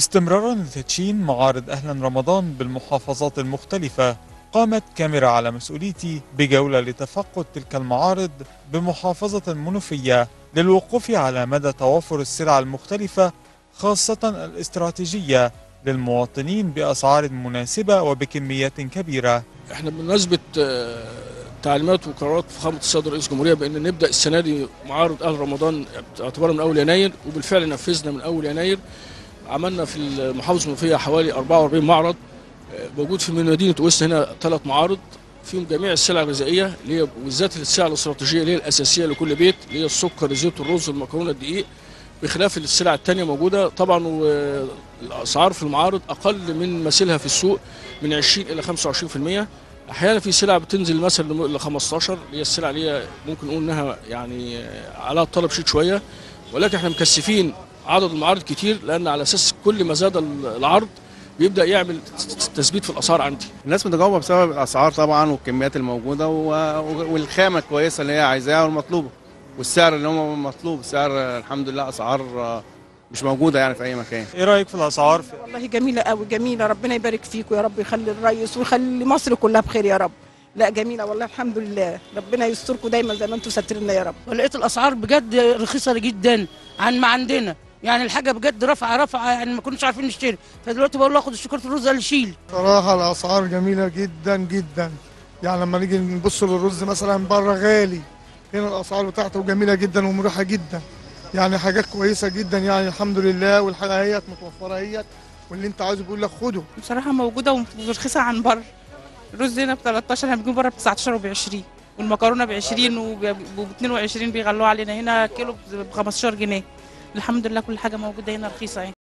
استمرارا لتدشين معارض أهلا رمضان بالمحافظات المختلفة، قامت كاميرا على مسؤوليتي بجولة لتفقد تلك المعارض بمحافظة المنوفية للوقوف على مدى توافر السلع المختلفة، خاصة الاستراتيجية للمواطنين بأسعار مناسبة وبكميات كبيرة. احنا بمناسبة تعليمات وقرارات فخامة السيد رئيس الجمهورية بأن نبدأ السنة دي معارض أهل رمضان اعتبارا من أول يناير، وبالفعل نفذنا من أول يناير. عملنا في المحافظة المنوفية حوالي 44 معرض، موجود في مدينة أويس هنا 3 معارض فيهم جميع السلع الغذائية اللي هي بالذات السلع الاستراتيجية اللي هي الأساسية لكل بيت، اللي هي السكر، الزيت، الرز، المكرونة، الدقيق، بخلاف السلع التانية موجودة طبعا. والأسعار في المعارض أقل من مثيلها في السوق من 20 إلى 25%. أحيانا في سلع بتنزل مثلا ل 15، اللي هي السلع اللي هي ممكن نقول إنها يعني عليها الطلب شوية، ولكن احنا مكثفين عدد المعارض كتير، لأن على أساس كل ما زاد العرض بيبدأ يعمل تثبيت في الأسعار عندي. الناس متجاوبة بسبب الأسعار طبعا والكميات الموجودة والخامة الكويسة اللي هي عايزاها والمطلوبة، والسعر اللي هو مطلوب. سعر الحمد لله أسعار مش موجودة يعني في أي مكان. إيه رأيك في الأسعار؟ والله جميلة قوي، جميلة. ربنا يبارك فيكم يا رب، يخلي الرئيس ويخلي مصر كلها بخير يا رب. لا جميلة والله الحمد لله، ربنا يستركم دايما زي ما انتم ساترنا يا رب. ولقيت الأسعار بجد رخيصة جدا عن ما عندنا، يعني الحاجة بجد رفعة يعني ما كناش عارفين نشتري، فدلوقتي بقول له اخد الشكرة الرز اللي يشيل. صراحة الأسعار جميلة جدا جدا، يعني لما نيجي نبص للرز مثلا بره غالي، هنا الأسعار بتاعته جميلة جدا ومريحة جدا، يعني حاجات كويسة جدا يعني الحمد لله. والحاجة هي متوفرة هي، واللي أنت عايزه بيقول لك خده. بصراحة موجودة ورخيصة عن بره. الرز هنا ب 13، احنا بنجيب بره ب 19 وب 20، والمكرونة ب 20 وب 22 بيغلوها علينا، هنا كيلو ب 15 جنيه. الحمد لله كل حاجة موجودة هنا رخيصة.